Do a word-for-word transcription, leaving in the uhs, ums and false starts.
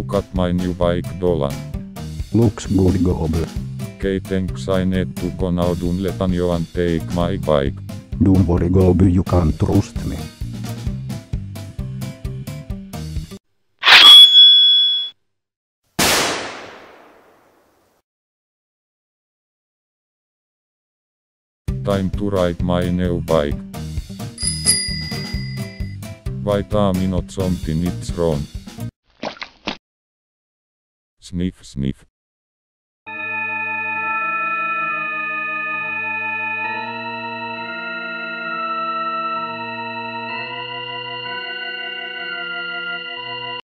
Look at my new bike Dolan. Looks good Gob. Okay, thanks, I need to go now. Don't let anyone take my bike. Don't worry Gob, you can trust me. Time to ride my new bike. Wait a minute, something it's wrong. Sniff sniff.